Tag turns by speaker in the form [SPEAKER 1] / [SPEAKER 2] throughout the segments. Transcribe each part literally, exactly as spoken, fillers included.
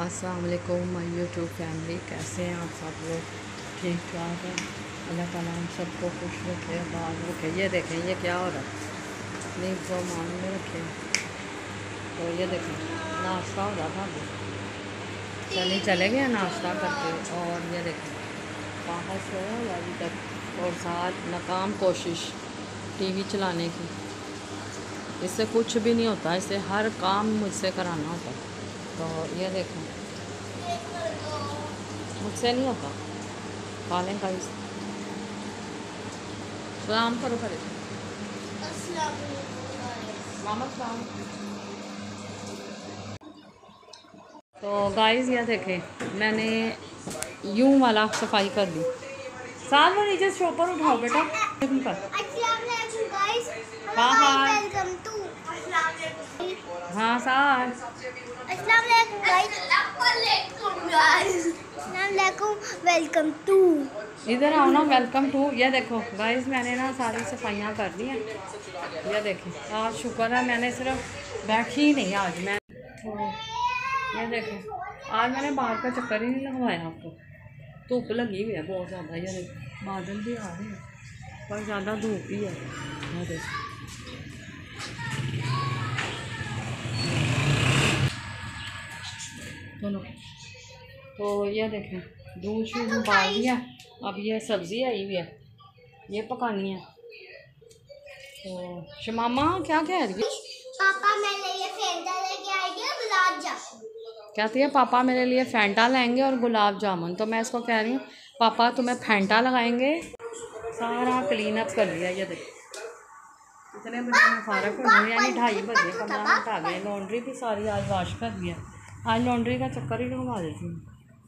[SPEAKER 1] अस्सलाम वालेकुम my YouTube family, कैसे हैं आप सब लोग? ठीक ठाक हैं। अल्लाह ताला हम सबको खुश रखे, बाल रखे। ये देखें ये क्या हो रहा है, अपनी को मान में रखे। तो ये देखें नाश्ता हो रहा था, अभी चले चले गए नाश्ता करके। और ये देखें बाहर से अभी तक और साथ नाकाम कोशिश टीवी चलाने की। इससे कुछ भी नहीं होता, इससे हर काम मुझसे कराना होता। तो ये देखो मुझसे नहीं होता। खा लें का सलाम करो करे मामा सलाम। तो गाइस ये देखें मैंने यूं वाला सफाई कर दी। साथ में नीचे से ऊपर उठाओ बेटा। हाँ हाँ हाँ साथ
[SPEAKER 2] वेलकम टू।
[SPEAKER 1] इधर आओ ना, वेलकम टू। ये देखो गाइस मैंने ना सारी सफाइयाँ कर दी हैं। ये देखें आज शुक्र है मैंने सिर्फ बैठी ही नहीं आज मैं। तो ये देखें आज मैंने बाहर का चक्कर ही नहीं लगवाया आपको। धूप लगी हुई है बहुत ज़्यादा। ये देखो बादल भी आ रहे हैं पर ज़्यादा धूप ही है। ये देखो चलो तो ये देखें दूध शूध उबाल दिया। अब ये सब्ज़ी आई हुई है, ये पकानी है। तो शमामा क्या कह रही है?
[SPEAKER 2] पापा मेरे लिए फेंटा लेके आएंगे और गुलाब जामुन।
[SPEAKER 1] कहती है पापा मेरे लिए फेंटा लाएंगे और गुलाब जामुन। तो मैं इसको कह रही हूँ पापा तुम्हें फेंटा लगाएंगे। सारा क्लीन अप कर लिया। ये देखो इतने बजे में फारक हो गए, यानी ढाई बजे पंद्रह मिनट आ गए। लॉन्ड्री भी सारी आज वॉश कर दिया। आज लॉन्ड्री का चक्कर ही लगवा देती हूँ।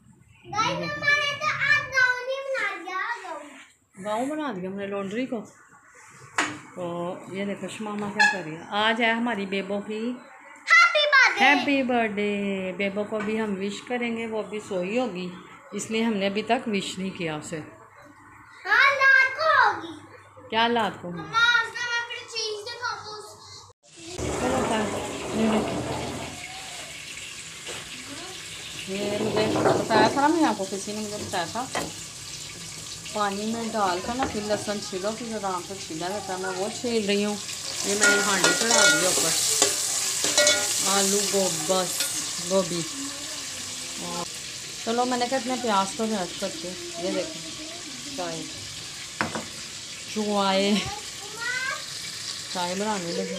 [SPEAKER 1] गाँव बना दिया हमने लॉन्ड्री को। तो ये देखो शमामा क्या कर रही है। आज है हमारी बेबो की हैप्पी बर्थडे। बेबो को भी हम विश करेंगे, वो भी सोई होगी इसलिए हमने अभी तक विश नहीं किया उसे।
[SPEAKER 2] हाँ, रात को होगी।
[SPEAKER 1] क्या रात को होगी? ये मुझे बताया था ना, मैं आपको किसी ने मुझे बताया था पानी में डाल कर ना फिर लहसुन छीलो, फिर आराम से छीला जाता है। मैं वो छील रही हूँ। ये मैंने हांडी चढ़ा दी ऊपर। आलू गोबस गोभी और चलो मैंने कहा अपने प्याज को मैश करके। ये देखें चाय चुआए चाय बनाने लगी।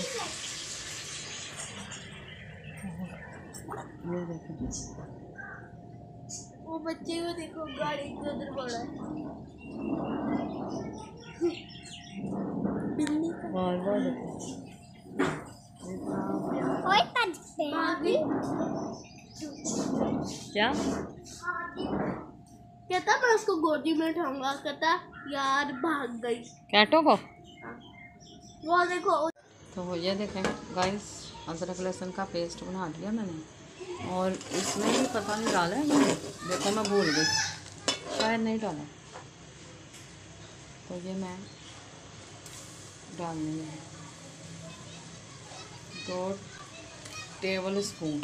[SPEAKER 1] ये देखें
[SPEAKER 2] वो बच्चे को देखो गाड़ी के उधर पड़ा है। बिल्ली
[SPEAKER 1] और वो देखो
[SPEAKER 2] ओए भाभी
[SPEAKER 1] क्या
[SPEAKER 2] कहता मैं उसको गोदी में उठाऊंगा, कहता यार भाग गई
[SPEAKER 1] कैटो को।
[SPEAKER 2] वो देखो।
[SPEAKER 1] तो ये देखें गाइस अदरक लहसुन का पेस्ट बना दिया मैंने और इसमें भी पता नहीं डाला है मैंने। देखो मैं भूल गई, शायद नहीं डाला। तो ये मैं डालने लगी दो टेबल स्पून।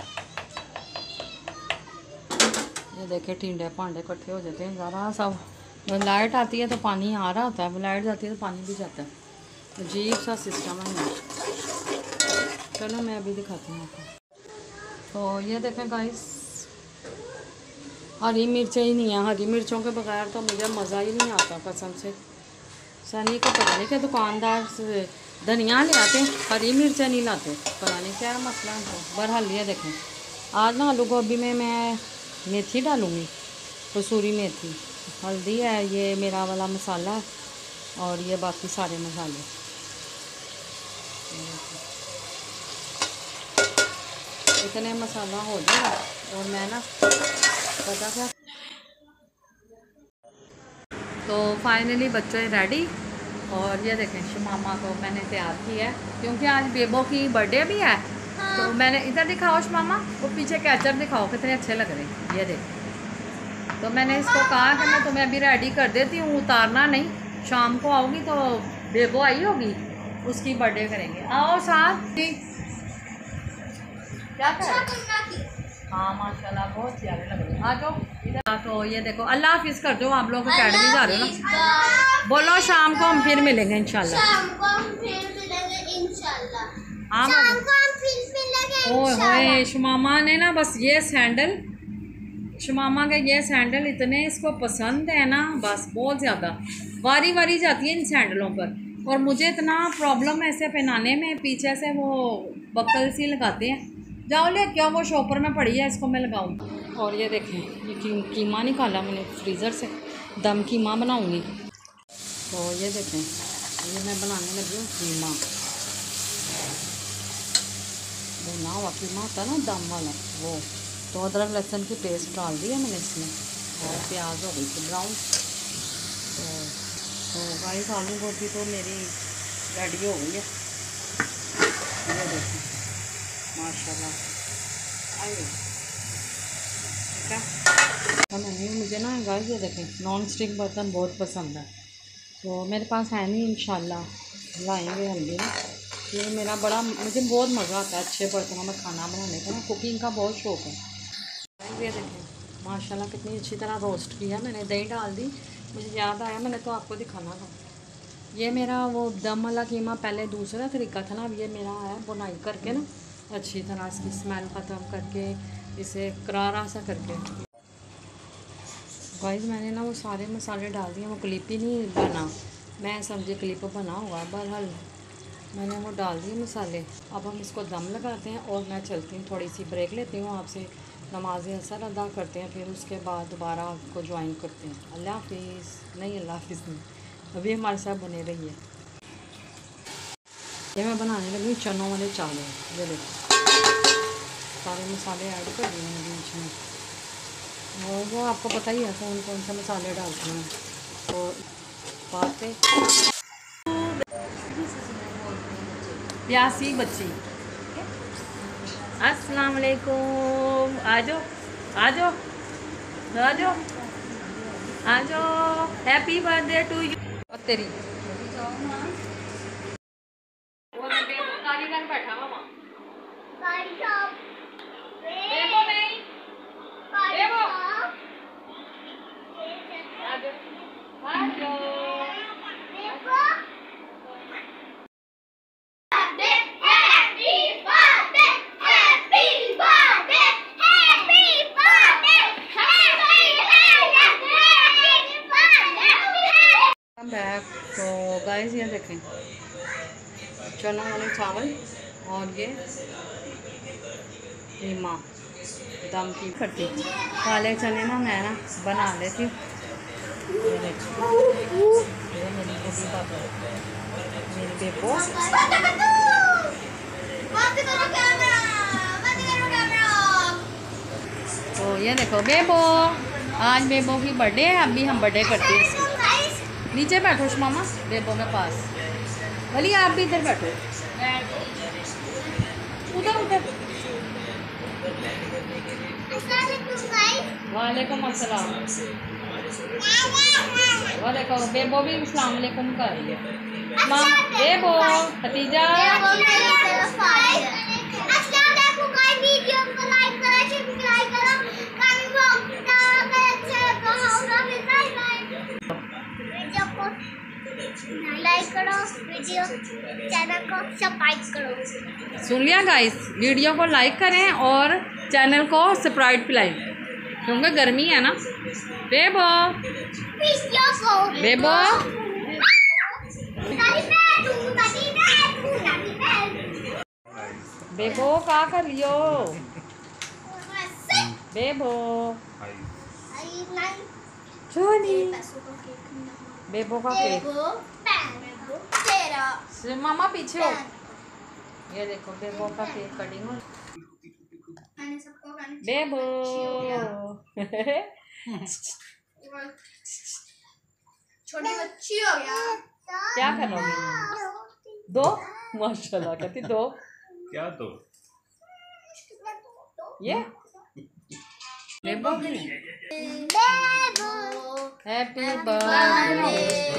[SPEAKER 1] ये देखे टिंडे भांडे इकट्ठे हो जाते हैं ज़रा सब। लाइट आती है तो पानी आ रहा होता है, लाइट जाती है तो पानी भी जाता है। अजीब सा सिस्टम है। चलो मैं अभी दिखाती हूँ आपको। तो ये देखें गाइस हरी मिर्चें ही नहीं है। हरी मिर्चों के बगैर तो मुझे मज़ा ही नहीं आता कसम से। सनी को पता नहीं कि दुकानदार से धनिया ले आते हैं, हरी मिर्चें नहीं लाते। पता नहीं क्या मसला है। तो बहरहाल ये देखें आज ना आलू गोभी में मैं मेथी डालूँगी, कसूरी मेथी, हल्दी है, ये मेरा वाला मसाला है और ये बाकी सारे मसाले। इतने मसाला हो जाएगा और मैं ना पता क्या। तो फाइनली बच्चे रेडी और ये देखें शमामा को मैंने तैयार किया है क्योंकि आज बेबो की बर्थडे भी है। हाँ। तो मैंने इधर दिखाओ शमामा, वो पीछे कैचर दिखाओ कितने अच्छे लग रहे हैं। ये देख तो मैंने इसको कहा कि मैं तुम्हें अभी रेडी कर देती हूँ, उतारना नहीं, शाम को आओगी तो बेबो आई होगी उसकी बर्थडे करेंगे। आओ साथ क्या कर हाँ माशाल्लाह बहुत प्यारे लग रहे हैं। आ जाओ इधर। तो ये देखो, अल्लाह हाफिज़ कर दो। आप लोग अकेडमी जा रहे हो ना, बोलो शाम को हम फिर मिलेंगे इंशाल्लाह।
[SPEAKER 2] शाम को हम फिर मिलेंगे इंशाल्लाह।
[SPEAKER 1] हाँ
[SPEAKER 2] शाम को हम फिर मिलेंगे
[SPEAKER 1] ओए
[SPEAKER 2] इंशाल्लाह।
[SPEAKER 1] होए, शुमामा ने ना बस ये सैंडल, शुमामा के ये सैंडल इतने इसको पसंद है ना, बस बहुत ज़्यादा वारी वारी जाती है इन सैंडलों पर। और मुझे इतना प्रॉब्लम है इसे पहनाने में, पीछे से वो बक्कल सी लगाते हैं। जाओ ले क्या, वो शॉपर में पड़ी है, इसको मैं लगाऊँ। और ये देखें, ये की, कीमा निकाला मैंने फ्रीज़र से, दम कीमा बनाऊँगी। तो ये देखें, ये मैं बनाने लगी हूँ कीमा। भुना हुआ कीमा होता है ना दम वाला, वो। तो अदरक लहसुन की पेस्ट डाल दी है मैंने इसमें, और प्याज हो गई थी ब्राउन। तो तो गाइस आलू गोभी तो मेरी रेडी हो गई है। ये देखिए माशाल्लाह आई ठीक है। तो मैंने मुझे ना गाइस ये देखें नॉन स्टिक बर्तन बहुत पसंद है, तो मेरे पास है नहीं, इंशाल्लाह लाएंगे हम भी ना। ये मेरा बड़ा, मुझे बहुत मज़ा आता है अच्छे बर्तनों में खाना बनाने का ना, कुकिंग का बहुत शौक़ है। ये देखें माशाल्लाह कितनी अच्छी तरह रोस्ट किया मैंने, दही डाल दी। मुझे याद आया मैंने तो आपको दिखाना था। ये मेरा वो दम वाला कीमा पहले दूसरा तरीका था ना, अब ये मेरा है बुनाई करके ना, अच्छी तरह इसकी स्मेल ख़त्म करके, इसे करारा सा करके। गाइस मैंने ना वो सारे मसाले डाल दिए, वो क्लिप ही नहीं बना, मैं समझे क्लिप बना हुआ, बहरहाल मैंने वो डाल दिए मसाले। अब हम इसको दम लगाते हैं और मैं चलती हूँ, थोड़ी सी ब्रेक लेती हूँ आपसे, नमाज असर अदा करते हैं, फिर उसके बाद दोबारा आपको ज्वाइन करते हैं। अल्लाह हाफिज़। नहीं अल्लाह हाफिज़ नहीं, अभी हमारे साथ बने रहिए। ये मैं बनाने लगी चनों वाले चावल, ये देखो सारे मसाले ऐड कर दिए मैंने बीच में, और वो आपको पता ही है कौन कौन से मसाले डालते हैं। तो पाते प्यासी बच्ची, अस्सलाम वालेकुम, आ जाओ आ जाओ आ जाओ आ जाओ, हैप्पी बर्थडे टू यू। और तेरी कारीगर बैठा मामा, बेबो नहीं बेबो, आ जाओ आ जाओ। बैक तो गाइस ये देखें चना वाले चावल और ये कीमा दम की खट्टी, काले चने ना मैं ना बना लेती हूँ। ये देखो ये मेरी बेबी पापा, मेरी बेबो। तो ये देखो बेबो, आज बेबो की बर्थडे है, अभी हम बर्थडे करते हैं इसकी। नीचे बैठो मामा बेबो के पास, भली आप भी इधर बैठो, उधर उधर। वालेकुम अस्सलाम, वालेकुम। बेबो भी अस्सलाम वालेकुम कर रही है। माम बेबो खतीजा,
[SPEAKER 2] लाइक करो, वीडियो चैनल को सब्सक्राइब करो।
[SPEAKER 1] सुन लिया गाइस, वीडियो को लाइक करें और चैनल को सब्सक्राइब पिलाएं, क्योंकि गर्मी है ना। बेबो बेबो बेबो का कर लियो बेबो छोनी बेबो का केक। मामा पीछे हो, ये देखो बेबो का केक कटिंग हो। बेबो
[SPEAKER 2] छोटी बच्ची हो गया,
[SPEAKER 1] क्या करोगी? दो माशाल्लाह कहती दो
[SPEAKER 3] क्या दो
[SPEAKER 1] ये बेबो की हैप्पी बर्थडे।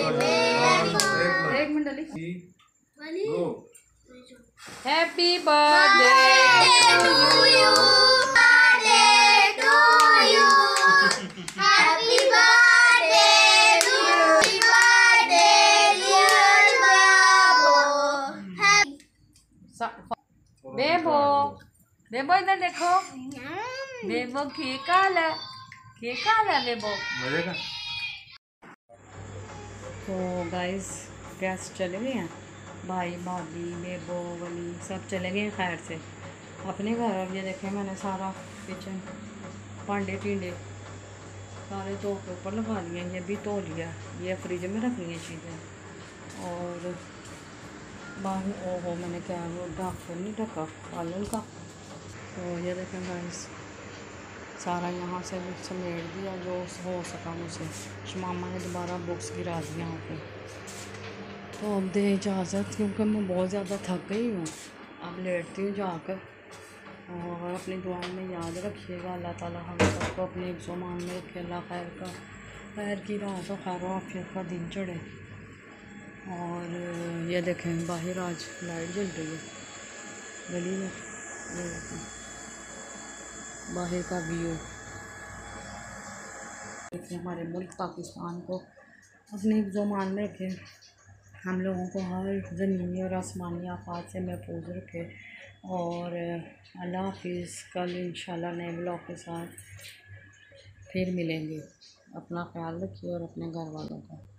[SPEAKER 1] एक मिनट डाली, happy birthday
[SPEAKER 2] to you.
[SPEAKER 1] Bebo इधर देखो, बेबो की काल है, की काल है बेबो।
[SPEAKER 3] मजे का।
[SPEAKER 1] तो गाइस गेस्ट चले गए हैं, भाई भाभी बेबो वली सब चले गए हैं खैर से अपने घर। अब ये देखें मैंने सारा किचन भांडे टींडे सारे धो के ऊपर लगा लिए, ये भी धो लिया, ये फ्रिज में रख लिए चीज़ें। और बाहर ओहो मैंने क्या वो ढाक नहीं ढका पालन का। तो ये देखें गाइस सारा यहाँ से भी समेट दिया जो हो सका मुझसे। शमामा ने दोबारा बुक्स गिरा दी यहाँ पे। तो अब दे इजाज़त क्योंकि मैं बहुत ज़्यादा थक गई हूँ, अब लेटती हूँ जाकर। और अपनी दुआओं में याद रखिएगा, अल्लाह ताला हम सबको अपने ज़ुबान में रखे, अल्लाह खैर का खैर की रात और खैर आफियत का दिन चढ़े। और ये देखें बाहर आज लाइट जल रही है गली में, ये देखें बाहर का व्यू। देखिए हमारे मुल्क पाकिस्तान को अपने ज़ुबान में रखे, हम लोगों को हर ज़मीनी और आसमानी आफात से महफूज रखे। और अल्लाह हाफिज़, कल इंशाल्लाह नए ब्लॉग के साथ फिर मिलेंगे। अपना ख्याल रखिए और अपने घर वालों का।